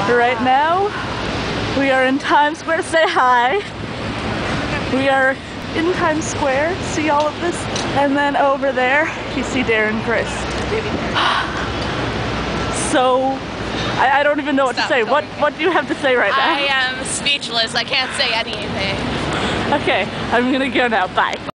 Right now, we are in Times Square. Say hi. We are in Times Square. See all of this? And then over there, you see Darren Chris. So, I don't even know what to say. What do you have to say right now? I am speechless. I can't say anything. Okay, I'm gonna go now. Bye.